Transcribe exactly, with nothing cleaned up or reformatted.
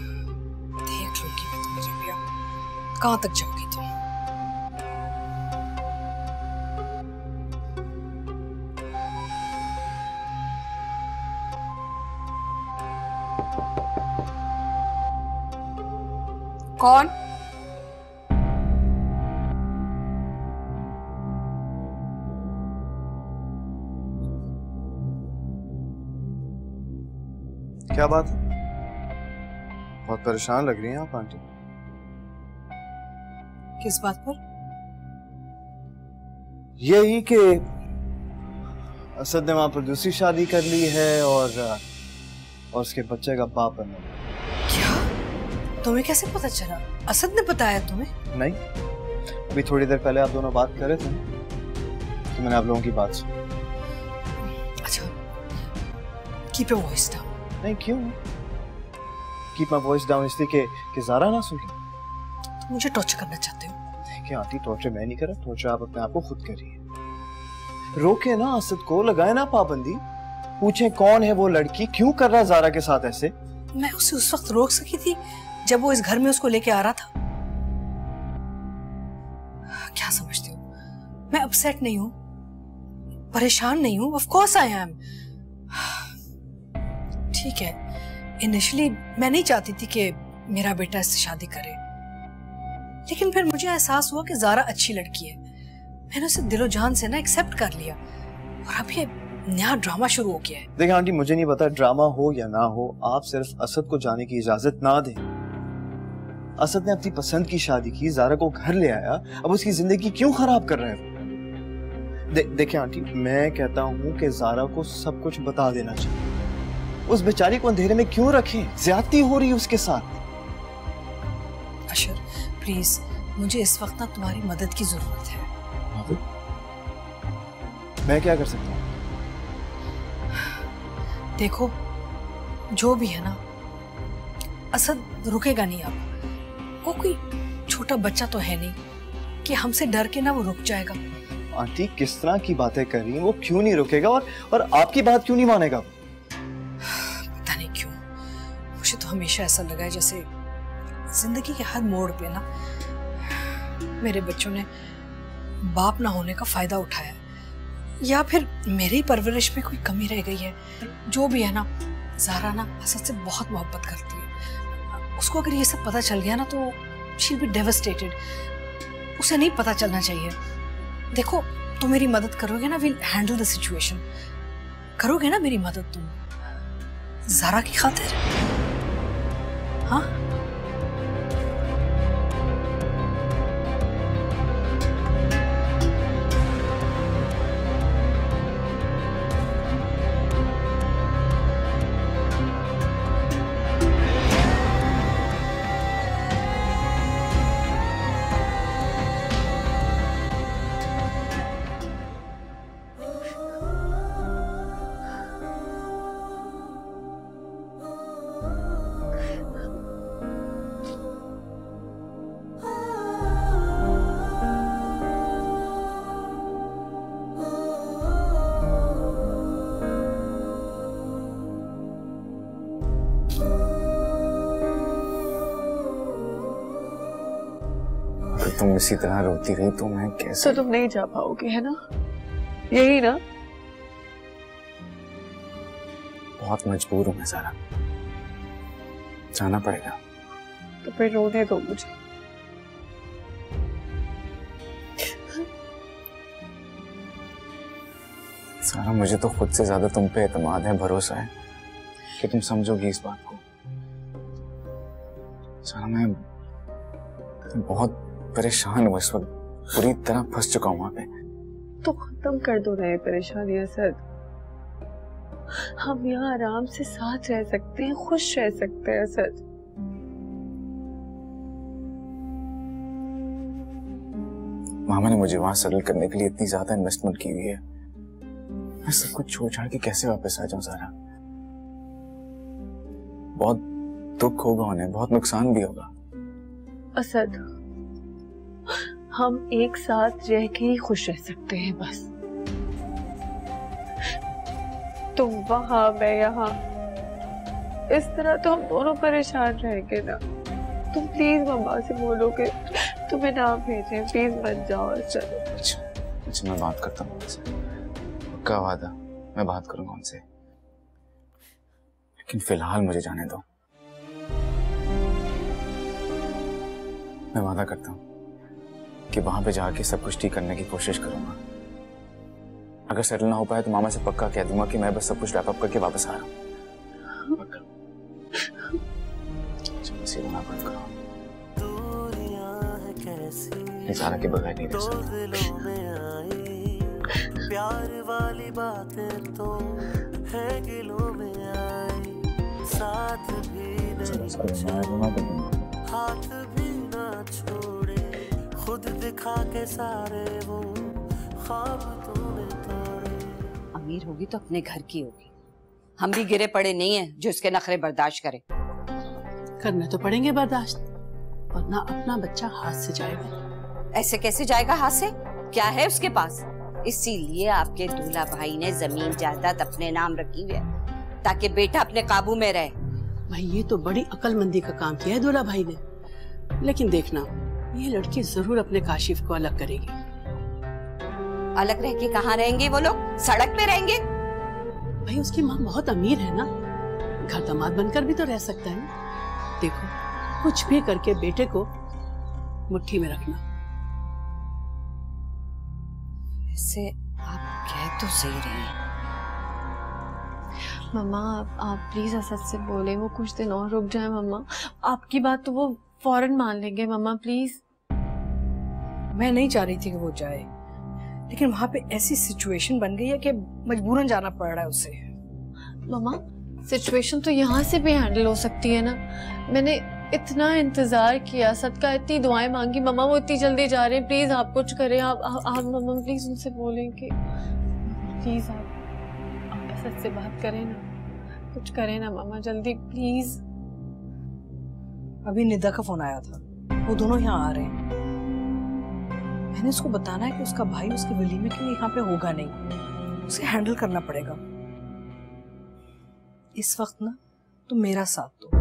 देख लूंगी मैं तुम्हें रबिया, कहां तक जाओगी तुम। कौन? क्या बात है? बहुत परेशान लग रही हैं आप आंटी। किस बात पर? यही कि असद ने वहां पर दूसरी शादी कर ली है और और उसके बच्चे का बाप बनना। क्या? तुम्हें कैसे पता चला? असद ने बताया तुम्हें? नहीं, अभी थोड़ी देर पहले आप दोनों बात कर रहे थे तो मैंने आप लोगों की बात सुनी। अच्छा, कीप योर वॉइस डाउन। नहीं, क्यों कीप माय वॉइस डाउन? इसलिए कि कि ज़ारा ना सुने। तुम मुझे टॉर्चर करना चाहते हो? देखिए आंटी, टॉर्चर मैं नहीं कर रहा, टॉर्चर आप अपने आप को खुद करिए। रोके ना असद को, लगाए ना पाबंदी, पूछे कौन है वो लड़की, क्यों कर रहा ज़ारा के साथ ऐसे। मैं उसे उस वक्त रोक सकी थी जब वो इस घर में उसको लेके आ रहा था। क्या समझते हो? मैं अपसेट नहीं हूं, परेशान नहीं हूं। Of course I am. ठीक है, इनिशियली मैं नहीं चाहती थी कि मेरा बेटा इससे शादी करे, लेकिन फिर मुझे एहसास हुआ कि ज़ारा अच्छी लड़की है। मैंने उसे दिलो जान से ना एक्सेप्ट कर लिया और अब ये नया ड्रामा शुरू हो गया है। देखिए आंटी, मुझे नहीं पता ड्रामा हो या ना हो, आप सिर्फ असद को जाने की इजाजत ना दें। असद ने अपनी पसंद की शादी की, ज़ारा को घर ले आया, अब उसकी जिंदगी क्यों खराब कर रहे हैं? दे, देखिए आंटी, मैं कहता हूँ कि ज़ारा को सब कुछ बता देना चाहिए। उस बेचारी को अंधेरे में क्यों रखें? ज्यादती हो रही है उसके साथ। अशर प्लीज, मुझे इस वक्त ना तुम्हारी मदद की जरूरत है। मैं क्या कर सकता हूँ? देखो, जो भी है ना, असद रुकेगा नहीं। अब वो कोई छोटा बच्चा तो है नहीं कि हमसे डर के ना वो रुक जाएगा। आंटी, किस तरह की बातें कर रही हैं? वो क्यों नहीं रुकेगा और और आपकी बात क्यों नहीं मानेगा? पता नहीं क्यों, मुझे तो हमेशा ऐसा लगा है जैसे जिंदगी के हर मोड़ पे ना मेरे बच्चों ने बाप ना होने का फायदा उठाया, या फिर मेरी परवरिश में कोई कमी रह गई है। जो भी है ना, ज़ारा ना असद से बहुत मोहब्बत करती है। उसको अगर ये सब पता चल गया ना तो शी विल बी डेवास्टेटेड। उसे नहीं पता चलना चाहिए। देखो, तुम मेरी मदद करोगे ना, विल हैंडल द सिचुएशन। करोगे ना मेरी मदद तुम ज़ारा की खातिर? हाँ? तुम इसी तरह रोती रही तो मैं कैसे? तो तुम नहीं जा पाओगे, है ना? यही ना? बहुत मजबूर हूं मैं ज़ारा, जाना पड़ेगा। तो फिर रोने दो मुझे। ज़ारा, मुझे तो खुद से ज्यादा तुम पे एतमाद है, भरोसा है कि तुम समझोगी इस बात को। ज़ारा, मैं बहुत परेशान हूँ इस वक्त, पूरी तरह फंस चुका हूँ वहां पे। तो खत्म कर दो ना ये परेशानी असद। हम यहाँ आराम से साथ रह सकते हैं, खुश रह सकते हैं असद। मामा ने मुझे वहां सेटल करने के लिए इतनी ज्यादा इन्वेस्टमेंट की हुई है, मैं सब कुछ छोड़ छाड़ के कैसे वापस आ जाऊं ज़ारा? बहुत दुख होगा उन्हें, बहुत नुकसान भी होगा। असद, हम एक साथ रह के ही खुश रह सकते हैं बस। तुम वहां, मैं यहाँ। इस तरह तो हम दोनों परेशान रहेंगे ना। तुम प्लीज मम्मा से बोलो कि तुम्हें ना भेजें, प्लीज मत जाओ असद। अच्छा अच्छा, मैं बात करता हूँ उनसे, पक्का वादा, मैं बात करूंगा उनसे, लेकिन फिलहाल मुझे जाने दो। मैं वादा करता हूँ कि वहां पे जाके सब कुछ ठीक करने की कोशिश करूंगा। अगर सेटल ना हो पाए तो मामा से पक्का कह दूंगा कि मैं बस सब कुछ रैप अप करके वापस आ रहा हूँ। बस ये बात करो, ज़ारा के बगैर नहीं रह सकता। प्यार वाली बातें तो है गिलों में आई, साथ भी नहीं हाथ भी ना छोड़े, खुद दिखा के सारे वो ख्वाब तूने तोड़े। अमीर होगी तो अपने घर की होगी, हम भी गिरे पड़े नहीं हैं जो इसके नखरे बर्दाश्त करें। करने तो पड़ेंगे बर्दाश्त, वरना अपना बच्चा हाथ से जाएगा। ऐसे कैसे जाएगा हाथ से? क्या है उसके पास? इसीलिए आपके दूल्हा भाई ने जमीन जायदाद अपने नाम रखी हुई है ताकि बेटा अपने काबू में रहे। भाई ये तो बड़ी अक्लमंदी का काम किया है दूल्हा भाई ने, लेकिन देखना ये लड़की जरूर अपने काशिफ को अलग करेगी। अलग रह के कहाँ रहेंगे वो लोग? सड़क पे रहेंगे? भाई उसकी माँ बहुत अमीर है ना, घर दामाद बनकर भी तो रह सकता है ना। देखो कुछ भी करके बेटे को मुट्ठी में रखना। वैसे आप कह तो सही रहे हैं। मम्मा आप, आप प्लीज असद से बोले वो कुछ दिन और रुक जाए। मम्मा आपकी बात तो वो फौरन मान लेंगे। मम्मा प्लीज। मैं नहीं चाह रही थी कि वो जाए, लेकिन वहां पे ऐसी सिचुएशन बन गई है कि मजबूरन जाना पड़ रहा है उसे। मम्मा सिचुएशन तो यहाँ से भी हैंडल हो सकती है ना। मैंने इतना इंतजार किया, सबका इतनी दुआएं मांगी। मम्मा वो इतनी जल्दी जा रहे हैं, प्लीज आप कुछ करें। आप आप मम्मा प्लीज उनसे बोलें कि प्लीज आप आप असद से बात करें ना, कुछ करें ना मम्मा जल्दी प्लीज। अभी निदा का फोन आया था, वो दोनों यहाँ आ रहे हैं। मैंने उसको बताना है कि उसका भाई उसके वलीमे के लिए यहाँ पे होगा नहीं, उसे हैंडल करना पड़ेगा। इस वक्त ना तुम मेरा साथ दो।